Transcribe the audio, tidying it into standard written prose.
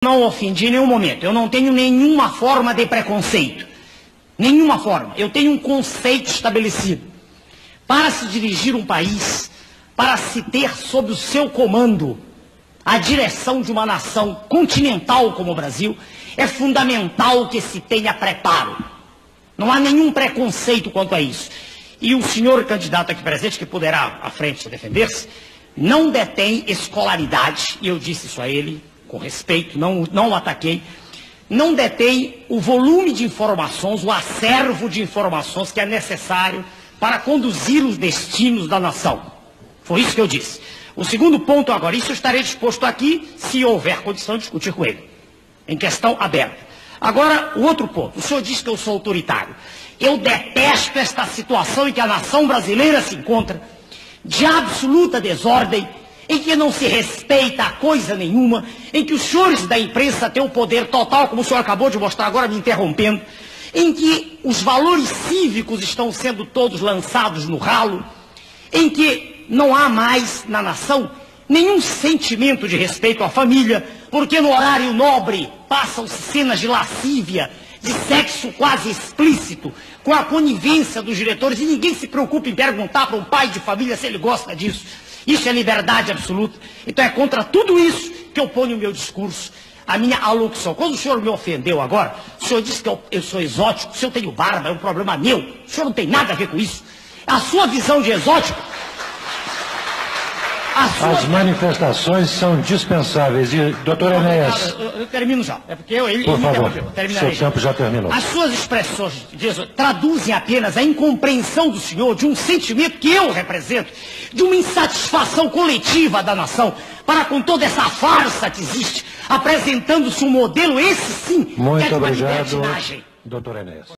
Não ofendi em nenhum momento. Eu não tenho nenhuma forma de preconceito. Nenhuma forma. Eu tenho um conceito estabelecido. Para se dirigir um país, para se ter sob o seu comando a direção de uma nação continental como o Brasil, é fundamental que se tenha preparo. Não há nenhum preconceito quanto a isso. E o senhor candidato aqui presente, que poderá à frente defender-se, não detém escolaridade, e eu disse isso a ele, com respeito, não o ataquei, não detém o volume de informações, o acervo de informações que é necessário para conduzir os destinos da nação. Foi isso que eu disse. O segundo ponto agora, isso eu estarei disposto aqui, se houver condição de discutir com ele, em questão aberta. Agora, o outro ponto, o senhor disse que eu sou autoritário. Eu detesto esta situação em que a nação brasileira se encontra, de absoluta desordem, em que não se respeita a coisa nenhuma, em que os senhores da imprensa têm o poder total, como o senhor acabou de mostrar agora me interrompendo, em que os valores cívicos estão sendo todos lançados no ralo, em que não há mais na nação nenhum sentimento de respeito à família, porque no horário nobre passam-se cenas de lascívia, de sexo quase explícito, com a conivência dos diretores, e ninguém se preocupa em perguntar para um pai de família se ele gosta disso. Isso é liberdade absoluta. Então é contra tudo isso que eu ponho o meu discurso, a minha alocução. Quando o senhor me ofendeu agora, o senhor disse que eu sou exótico, se eu tenho barba é um problema meu, o senhor não tem nada a ver com isso. A sua visão de exótico... As manifestações são dispensáveis. E, doutor Enéas... Eu termino já. É porque ele por favor, terminarei. seu tempo já terminou. As suas expressões traduzem apenas a incompreensão do senhor de um sentimento que eu represento, de uma insatisfação coletiva da nação, para com toda essa farsa que existe, apresentando-se um modelo, esse sim, muito que é de uma obrigado, libertinagem. doutor Enéas.